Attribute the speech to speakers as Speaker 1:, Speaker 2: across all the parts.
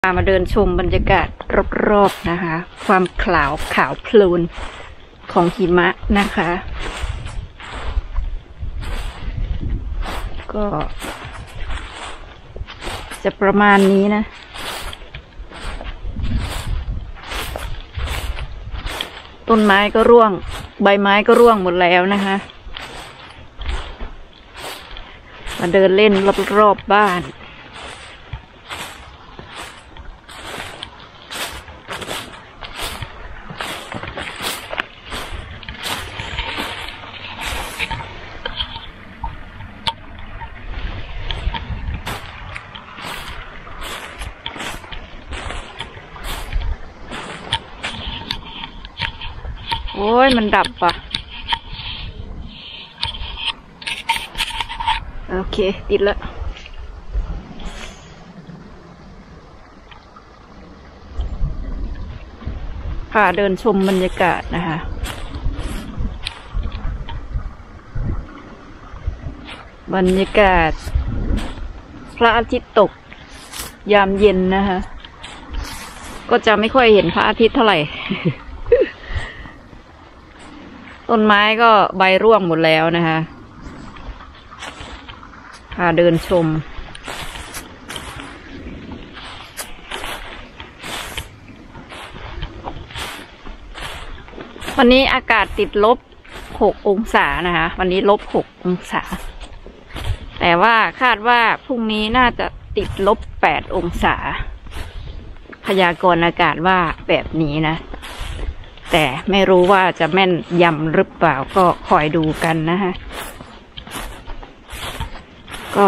Speaker 1: มาเดินชมบรรยากาศรอบๆนะคะความขาวโพลนของหิมะนะคะก็จะประมาณนี้นะต้นไม้ก็ร่วงใบไม้ก็ร่วงหมดแล้วนะคะมาเดินเล่นรอบๆบ้านโอ้ยมันดับป่ะโอเคติดแล้วพาเดินชมบรรยากาศนะคะบรรยากาศพระอาทิตย์ตกยามเย็นนะคะก็จะไม่ค่อยเห็นพระอาทิตย์เท่าไหร่ ต้นไม้ก็ใบร่วงหมดแล้วนะคะพาเดินชมวันนี้อากาศติดลบ6 องศานะคะวันนี้ลบ6 องศาแต่ว่าคาดว่าพรุ่งนี้น่าจะติดลบ8 องศาพยากรณ์อากาศว่าแบบนี้นะแต่ไม่รู้ว่าจะแม่นยำหรือเปล่าก็คอยดูกันนะฮะก็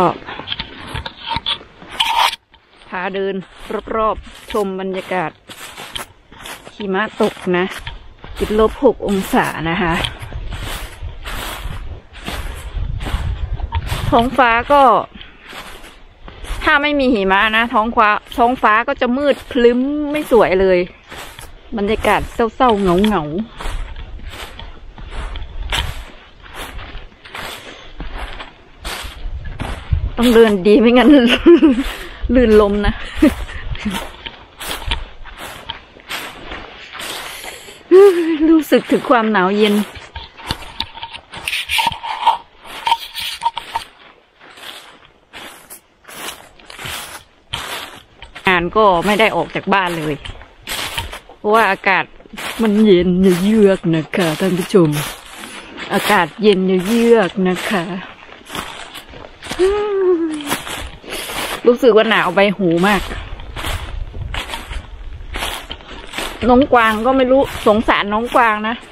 Speaker 1: พาเดินรอบๆชมบรรยากาศหิมะตกนะติดลบ6 องศานะคะท้องฟ้าก็ถ้าไม่มีหิมะนะท้องฟ้าก็จะมืดคลึ้มไม่สวยเลยบรรยากาศเศร้าๆเหงาๆต้องเดินดีไม่งั้น ลื่นลมนะรู้สึกถึงความหนาวเย็นงานก็ไม่ได้ออกจากบ้านเลยเพราะว่าอากาศมันเย็นเยือกนะคะท่านผู้ชมอากาศเย็นเยือกนะคะรู้สึกว่าหนาวใบหูมากน้องกวางก็ไม่รู้สงสารน้องกวางนะ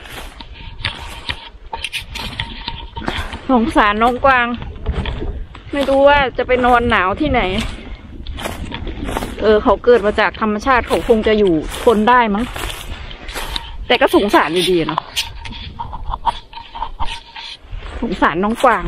Speaker 1: สงสารน้องกวางไม่รู้ว่าจะไปนอนหนาวที่ไหนเขาเกิดมาจากธรรมชาติเขาคงจะอยู่ทนได้มั้งแต่ก็สงสารดีๆเนาะสงสารน้องกวาง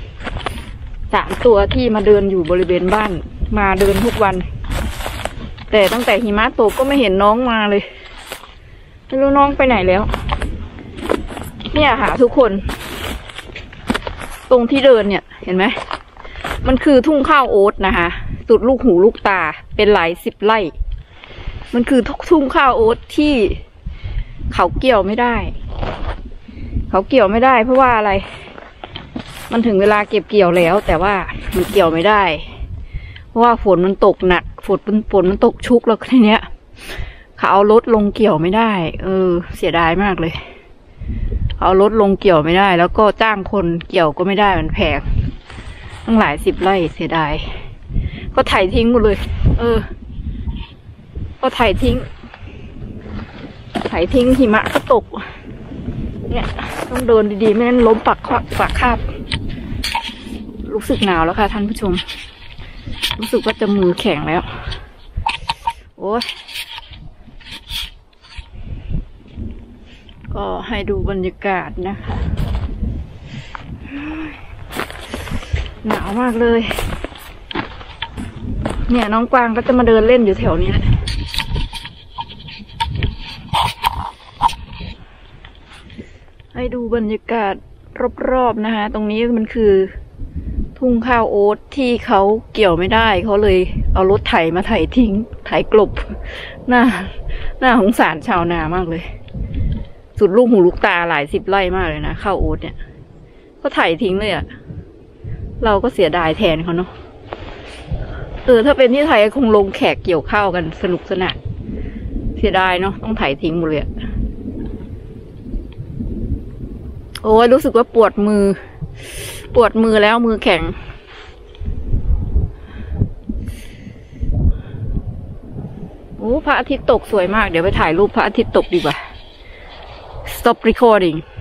Speaker 1: 3 ตัวที่มาเดินอยู่บริเวณบ้านมาเดินทุกวันแต่ตั้งแต่หิมะตกก็ไม่เห็นน้องมาเลยไม่รู้น้องไปไหนแล้วเนี่ยค่ะทุกคนตรงที่เดินเนี่ยเห็นไหมมันคือทุ่งข้าวโอ๊ตนะคะสุดลูกหูลูกตาเป็นหลาย10 ไร่มันคือทุ่งข้าวโอ๊ตที่เขาเกี่ยวไม่ได้เขาเกี่ยวไม่ได้เพราะว่าอะไรมันถึงเวลาเก็บเกี่ยวแล้วแต่ว่ามันเกี่ยวไม่ได้เพราะว่าฝนมันตกหนักฝนมันตกชุกแล้วทีเนี้ยเขาเอารถลงเกี่ยวไม่ได้เสียดายมากเลยเอารถลงเกี่ยวไม่ได้แล้วก็จ้างคนเกี่ยวก็ไม่ได้มันแพงตั้งหลาย10 ไร่เสียดายก็ไถทิ้งหมดเลยก็ไถทิ้งหิมะก็ตกเนี่ยต้องเดินดีๆไม่งั้นล้มปักคาบรู้สึกหนาวแล้วค่ะท่านผู้ชมรู้สึกว่าจะมือแข็งแล้วโอ้ยก็ให้ดูบรรยากาศนะคะหนาวมากเลยเนี่ยน้องกวางก็จะมาเดินเล่นอยู่แถวนี้แหละให้ดูบรรยากาศรอบๆนะคะตรงนี้มันคือ ทุ่งข้าวโอ๊ตที่เขาเกี่ยวไม่ได้เขาเลยเอารถไถมาไถทิ้งไถไถกลบหน้าสงสารชาวนามากเลยสุดลูกหูลูกตาหลาย10 ไร่มากเลยนะข้าวโอ๊ตเนี่ยก็ไถทิ้งเลยอ่ะเราก็เสียดายแทนเขาเนาะถ้าเป็นที่ไทยคงลงแขกเกี่ยวข้าวกันสนุกสนานเสียดายเนาะต้องไถทิ้งหมดเลยโอ้ยรู้สึกว่าปวดมือแล้วมือแข็งโอ้พระอาทิตย์ตกสวยมากเดี๋ยวไปถ่ายรูปพระอาทิตย์ตกดีกว่า stop recording